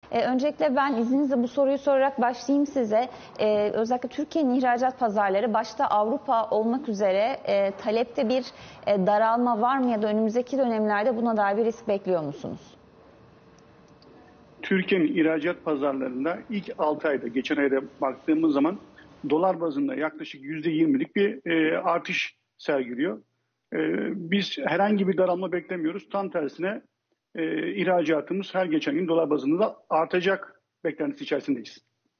Öncelikle ben izninizle bu soruyu sorarak başlayayım size. Özellikle Türkiye'nin ihracat pazarları başta Avrupa olmak üzere talepte bir daralma var mı ya da önümüzdeki dönemlerde buna dair bir risk bekliyor musunuz? Türkiye'nin ihracat pazarlarında ilk 6 ayda, geçen ayda baktığımız zaman dolar bazında yaklaşık %20'lik bir artış sergiliyor. Biz herhangi bir daralma beklemiyoruz. Tam tersine ihracatımız her geçen gün dolar bazında da artacak beklentisi içerisindeyiz.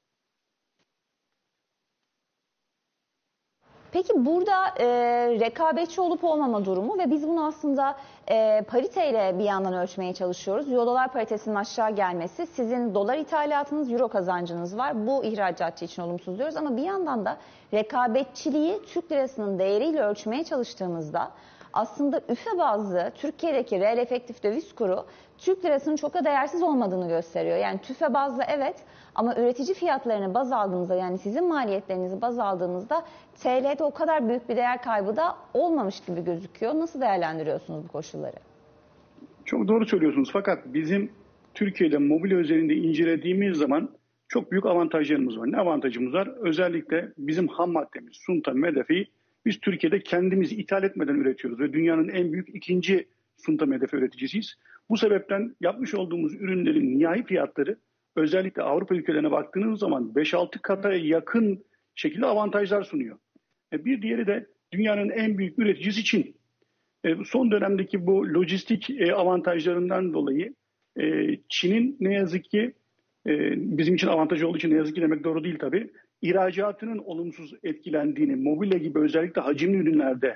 Peki burada rekabetçi olup olmama durumu ve biz bunu aslında pariteyle bir yandan ölçmeye çalışıyoruz. Euro dolar paritesinin aşağı gelmesi, sizin dolar ithalatınız, euro kazancınız var. Bu ihracatçı için olumsuz diyoruz ama bir yandan da rekabetçiliği Türk lirasının değeriyle ölçmeye çalıştığımızda aslında üfe bazlı Türkiye'deki reel efektif döviz kuru Türk lirasının çok da değersiz olmadığını gösteriyor. Yani tüfe bazlı evet ama üretici fiyatlarını baz aldığımızda, yani sizin maliyetlerinizi baz aldığımızda TL'de o kadar büyük bir değer kaybı da olmamış gibi gözüküyor. Nasıl değerlendiriyorsunuz bu koşulları? Çok doğru söylüyorsunuz. Fakat bizim Türkiye'de mobilya özelinde incelediğimiz zaman çok büyük avantajlarımız var. Ne avantajımız var? Özellikle bizim ham maddemiz, sunta, medefi biz Türkiye'de kendimiz ithal etmeden üretiyoruz ve dünyanın en büyük ikinci sunta medefi üreticisiyiz. Bu sebepten yapmış olduğumuz ürünlerin nihai fiyatları özellikle Avrupa ülkelerine baktığınız zaman 5-6 kata yakın şekilde avantajlar sunuyor. Bir diğeri de dünyanın en büyük üreticisi Çin. Son dönemdeki bu lojistik avantajlarından dolayı Çin'in ne yazık ki bizim için avantaj olduğu için ne yazık ki demek doğru değil tabii. İhracatının olumsuz etkilendiğini, mobilya gibi özellikle hacimli ürünlerde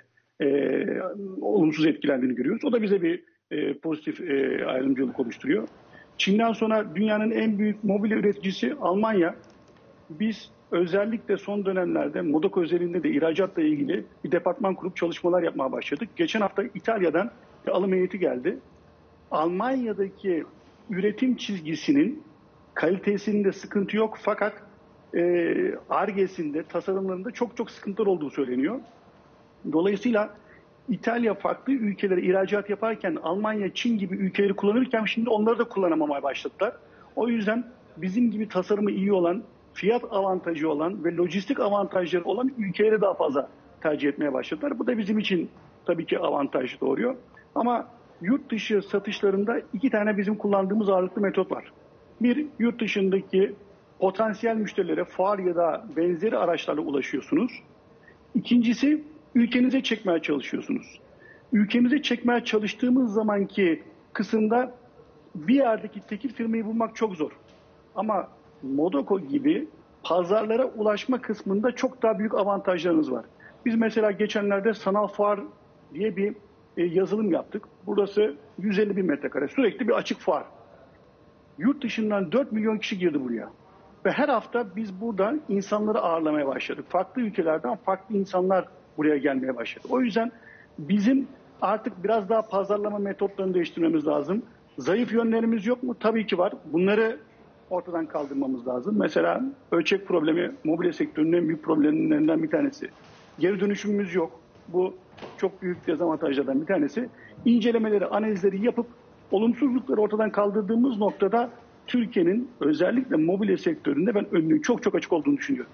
olumsuz etkilendiğini görüyoruz. O da bize bir pozitif ayrımcılık oluşturuyor. Çin'den sonra dünyanın en büyük mobilya üreticisi Almanya. Biz özellikle son dönemlerde Modoc özelinde de ihracatla ilgili bir departman kurup çalışmalar yapmaya başladık. Geçen hafta İtalya'dan bir alım heyeti geldi. Almanya'daki üretim çizgisinin kalitesinde sıkıntı yok fakat Ar-Ge'sinde, tasarımlarında çok sıkıntılar olduğu söyleniyor. Dolayısıyla İtalya farklı ülkelere ihracat yaparken Almanya, Çin gibi ülkeleri kullanırken şimdi onları da kullanamamaya başladılar. O yüzden bizim gibi tasarımı iyi olan, fiyat avantajı olan ve lojistik avantajları olan ülkeleri daha fazla tercih etmeye başladılar. Bu da bizim için tabii ki avantaj doğuruyor. Ama yurt dışı satışlarında iki tane bizim kullandığımız ağırlıklı metot var. Bir, yurt dışındaki potansiyel müşterilere fuar ya da benzeri araçlarla ulaşıyorsunuz. İkincisi, ülkenize çekmeye çalışıyorsunuz. Ülkemize çekmeye çalıştığımız zamanki kısımda bir yerdeki tekil firmayı bulmak çok zor. Ama Modoco gibi pazarlara ulaşma kısmında çok daha büyük avantajlarınız var. Biz mesela geçenlerde sanal fuar diye bir yazılım yaptık. Burası 150 bin metrekare. Sürekli bir açık fuar. Yurt dışından 4 milyon kişi girdi buraya. Ve her hafta biz buradan insanları ağırlamaya başladık. Farklı ülkelerden farklı insanlar buraya gelmeye başladı. O yüzden bizim artık biraz daha pazarlama metotlarını değiştirmemiz lazım. Zayıf yönlerimiz yok mu? Tabii ki var. Bunları ortadan kaldırmamız lazım. Mesela ölçek problemi mobilya sektörünün en büyük problemlerinden bir tanesi. Geri dönüşümümüz yok. Bu çok büyük dezavantajlardan bir tanesi. İncelemeleri, analizleri yapıp olumsuzlukları ortadan kaldırdığımız noktada Türkiye'nin özellikle mobilya sektöründe ben önünün çok açık olduğunu düşünüyorum.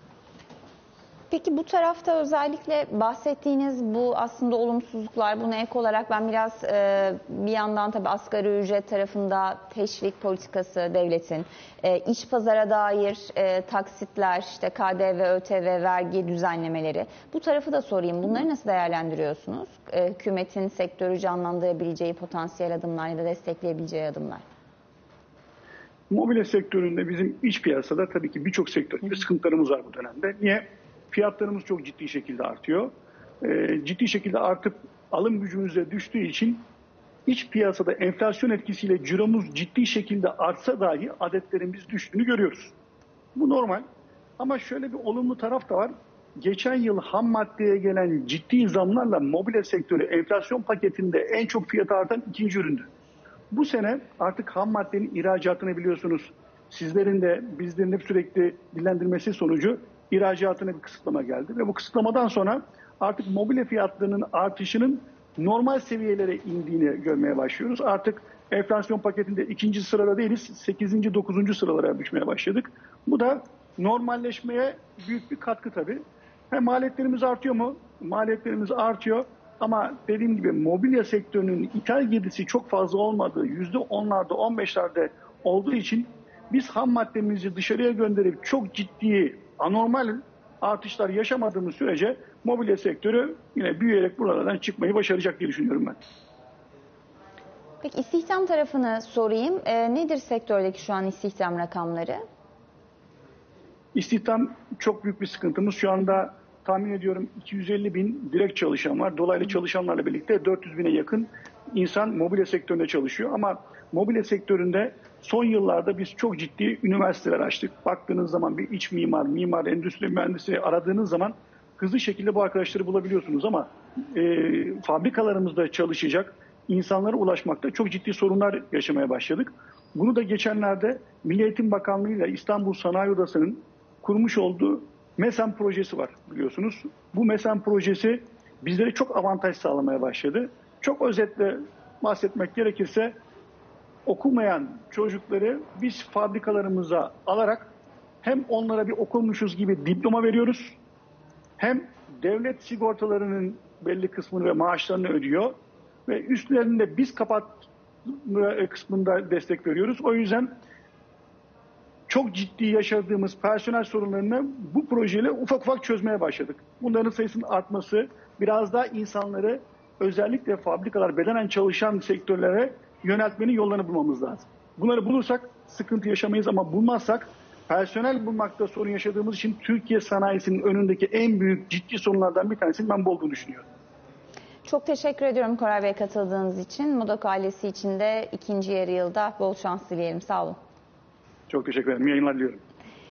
Peki bu tarafta özellikle bahsettiğiniz bu aslında olumsuzluklar, buna ek olarak ben biraz bir yandan tabii asgari ücret tarafında teşvik politikası devletin, iç pazara dair taksitler, işte KDV, ÖTV, vergi düzenlemeleri, bu tarafı da sorayım. Bunları nasıl değerlendiriyorsunuz? Hükümetin sektörü canlandırabileceği potansiyel adımlar ya da destekleyebileceği adımlar. Mobilya sektöründe bizim iç piyasada tabii ki birçok sektör gibi sıkıntılarımız var bu dönemde. Niye? Fiyatlarımız çok ciddi şekilde artıyor. Ciddi şekilde artıp alım gücümüze düştüğü için iç piyasada enflasyon etkisiyle ciromuz ciddi şekilde artsa dahi adetlerimiz düştüğünü görüyoruz. Bu normal. Ama şöyle bir olumlu taraf da var. Geçen yıl ham maddeye gelen ciddi zamlarla mobilya sektörü enflasyon paketinde en çok fiyatı artan ikinci üründü. Bu sene artık ham maddenin ihracatını biliyorsunuz. Sizlerin de bizlerin hep sürekli dillendirmesi sonucu ihracatına bir kısıtlama geldi. Ve bu kısıtlamadan sonra artık mobilya fiyatlarının artışının normal seviyelere indiğini görmeye başlıyoruz. Artık enflasyon paketinde 2. sırada değiliz, 8. 9. sıralara düşmeye başladık. Bu da normalleşmeye büyük bir katkı tabii. Hem maliyetlerimiz artıyor mu? Maliyetlerimiz artıyor. Ama dediğim gibi mobilya sektörünün ithal girdisi çok fazla olmadığı, %10'larda, 15'lerde olduğu için biz ham maddemizi dışarıya gönderip çok ciddi, anormal artışlar yaşamadığımız sürece mobilya sektörü yine büyüyerek buralardan çıkmayı başaracak diye düşünüyorum ben. Peki istihdam tarafını sorayım. Nedir sektördeki şu an istihdam rakamları? İstihdam çok büyük bir sıkıntımız. Şu anda tahmin ediyorum 250 bin direkt çalışan var. Dolaylı çalışanlarla birlikte 400 bine yakın insan mobilya sektöründe çalışıyor. Ama mobilya sektöründe son yıllarda biz çok ciddi üniversiteler açtık. Baktığınız zaman bir iç mimar, endüstri mühendisi aradığınız zaman hızlı şekilde bu arkadaşları bulabiliyorsunuz. Ama fabrikalarımızda çalışacak insanlara ulaşmakta çok ciddi sorunlar yaşamaya başladık. Bunu da geçenlerde Milli Eğitim Bakanlığı ile İstanbul Sanayi Odası'nın kurmuş olduğu MESEN projesi var biliyorsunuz. Bu MESEN projesi bizlere çok avantaj sağlamaya başladı. Çok özetle bahsetmek gerekirse okumayan çocukları biz fabrikalarımıza alarak hem onlara bir okumuşuz gibi diploma veriyoruz, hem devlet sigortalarının belli kısmını ve maaşlarını ödüyor ve üstlerinde biz kapatma kısmında destek veriyoruz. O yüzden çok ciddi yaşadığımız personel sorunlarını bu projeyle ufak ufak çözmeye başladık. Bunların sayısının artması, biraz daha insanları özellikle fabrikalar, bedenen çalışan sektörlere yöneltmenin yollarını bulmamız lazım. Bunları bulursak sıkıntı yaşamayız ama bulmazsak personel bulmakta sorun yaşadığımız için Türkiye sanayisinin önündeki en büyük ciddi sorunlardan bir tanesinin ben bu olduğunu düşünüyorum. Çok teşekkür ediyorum Koray Bey katıldığınız için. Modak ailesi için de ikinci yarı yılda bol şans dileyelim. Sağ olun. Çok teşekkür ederim. İyi yayınlar diliyorum.